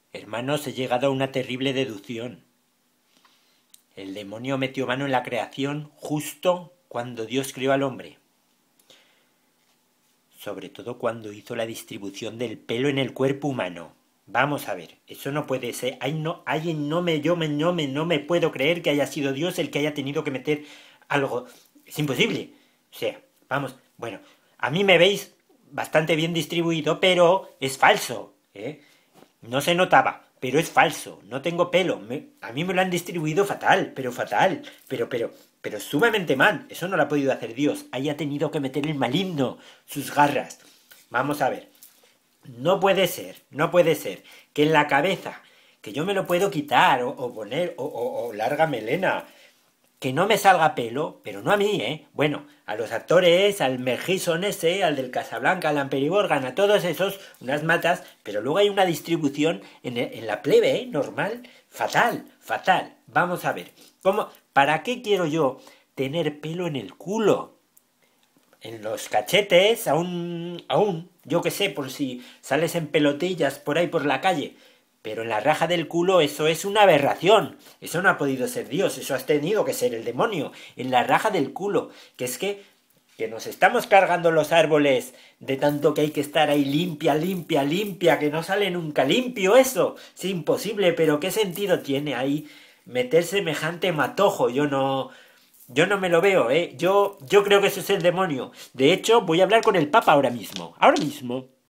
Hermanos, he llegado a una terrible deducción. El demonio metió mano en la creación justo cuando Dios creó al hombre. Sobre todo cuando hizo la distribución del pelo en el cuerpo humano. Vamos a ver, eso no puede ser. No me puedo creer que haya sido Dios el que haya tenido que meter algo. Es imposible. O sea, vamos, bueno, a mí me veis bastante bien distribuido, pero es falso, ¿eh? No se notaba, pero es falso. No tengo pelo. A mí me lo han distribuido fatal, pero fatal. Pero sumamente mal. Eso no lo ha podido hacer Dios. Ahí ha tenido que meter el maligno sus garras. Vamos a ver. No puede ser que en la cabeza, que yo me lo puedo quitar o poner, o larga melena, que no me salga pelo, pero no a mí, ¿eh? Bueno, a los actores, al Mel Gibson ese, al del Casablanca, al Amperi Morgan, a todos esos, unas matas, pero luego hay una distribución en la plebe, ¿eh? Normal, fatal, fatal. Vamos a ver, ¿para qué quiero yo tener pelo en el culo? En los cachetes, yo qué sé, por si sales en pelotillas por ahí por la calle. Pero en la raja del culo eso es una aberración. Eso no ha podido ser Dios, eso has tenido que ser el demonio. En la raja del culo. Que es que nos estamos cargando los árboles de tanto que hay que estar ahí limpia, limpia, limpia, que no sale nunca limpio eso. Es imposible, pero ¿qué sentido tiene ahí meter semejante matojo? Yo no me lo veo, ¿eh? Yo creo que eso es el demonio. De hecho, voy a hablar con el Papa ahora mismo. Ahora mismo.